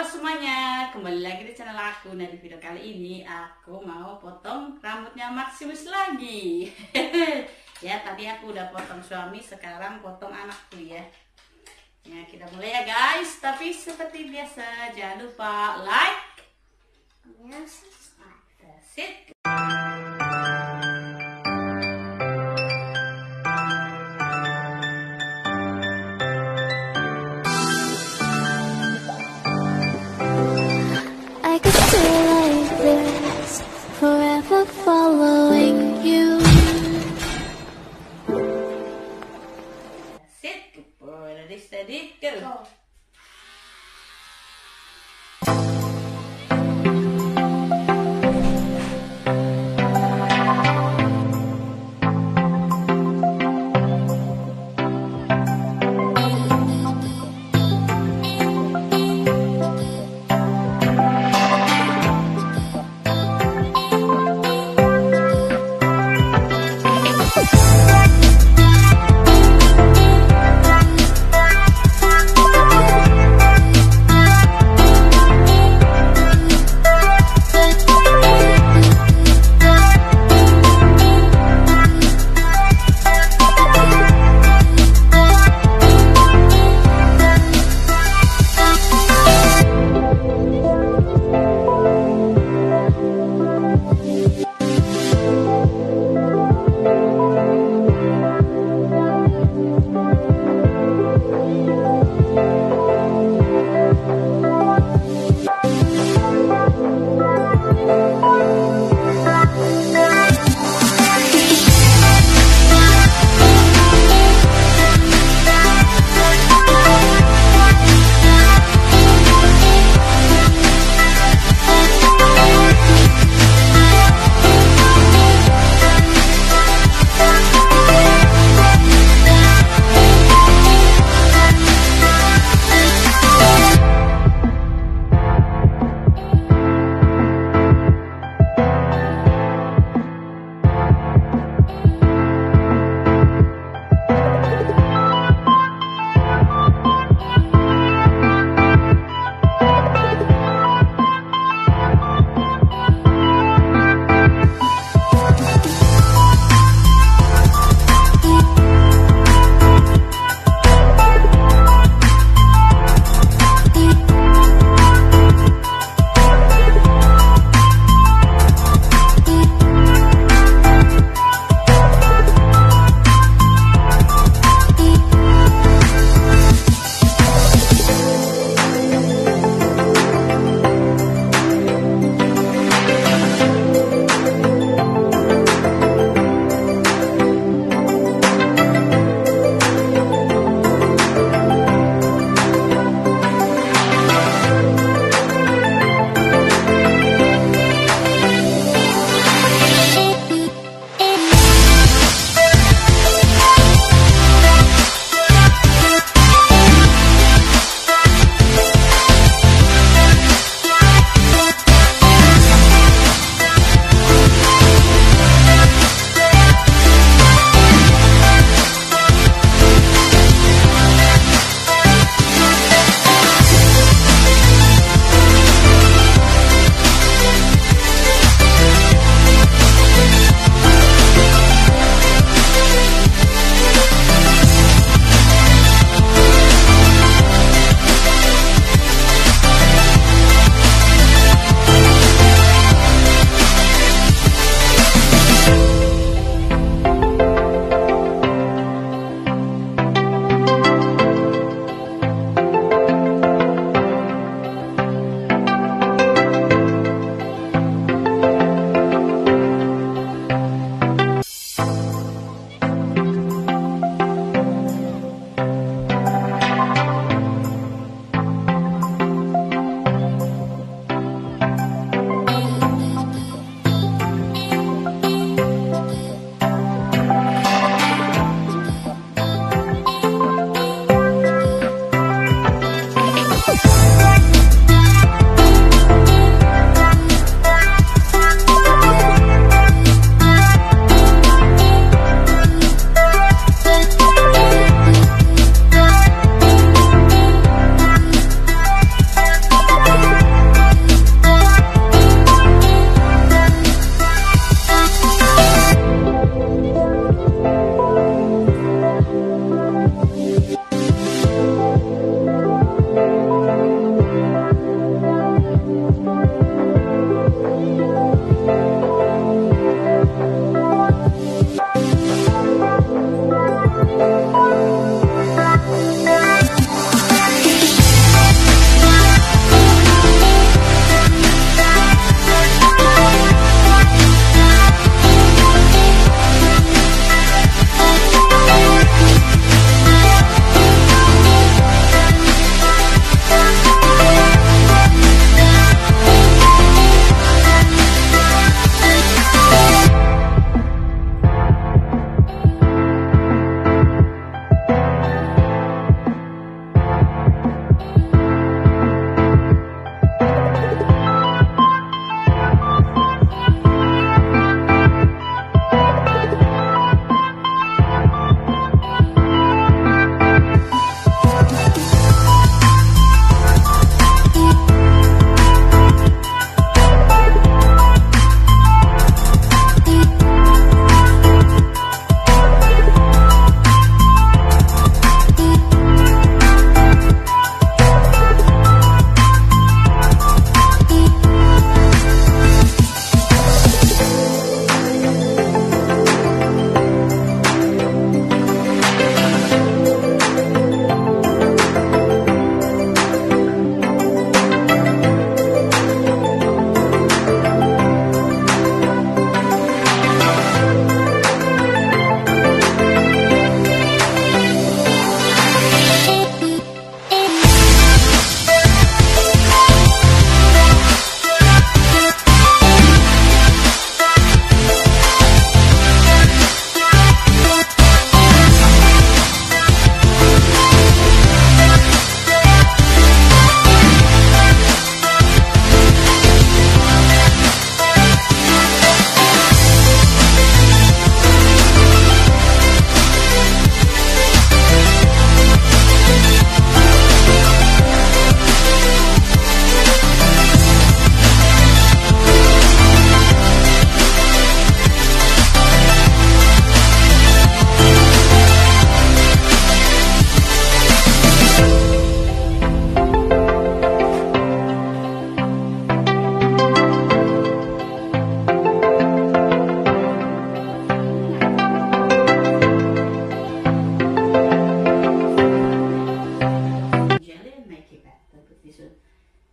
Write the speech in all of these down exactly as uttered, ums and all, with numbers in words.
semuanya, kembali lagi di channel aku. Nah, di video kali ini aku mau potong rambutnya Maximus lagi. Ya, tadi aku udah potong suami, sekarang potong anakku ya. Ya, kita mulai ya guys. Tapi seperti biasa, jangan lupa like, subscribe, that's it. Forever following you. Sit, Cukur, ready, steady, go. Go.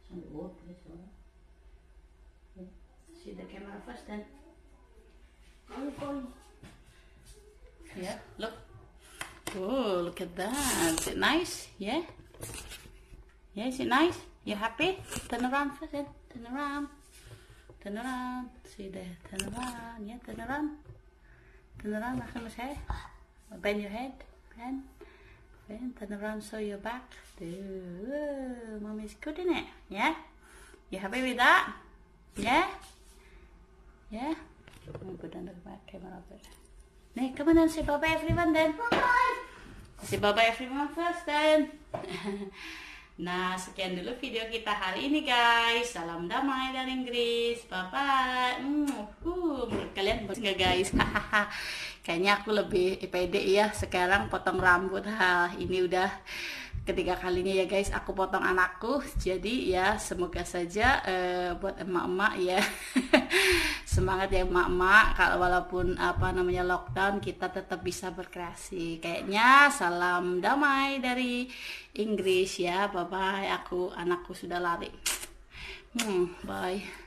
on the wall, please. Yeah. See the camera first, then. Oh, boy. Yeah, look. Oh, look at that. Is it nice? Yeah? Yeah, is it nice? You happy? Turn around first, then. Turn around. Turn around. See there. Turn around. Yeah, turn around. Turn around, look at my head. Bend your head. Bend. Bend. Turn around, show your back. Ooh, mommy's good, isn't it? Yeah? You happy with that? Yeah? Yeah? I'm gonna put on the back camera over there. Hey, come on and say bye-bye everyone then. Bye-bye. Say bye-bye everyone first then. Nah, sekian dulu video kita hari ini guys. Salam damai dari Inggris. Bye-bye. Hmm, uh, menurut kalian bagus nggak guys? Kayaknya aku lebih pede ya sekarang potong rambut. Ha, ini udah ketiga kalinya ya guys aku potong anakku. Jadi ya semoga saja uh, buat emak-emak ya semangat ya emak-emak, kalau walaupun apa namanya lockdown kita tetap bisa berkreasi. Kayaknya salam damai dari Inggris ya. Bye bye, aku anakku sudah lari. Hmm, bye.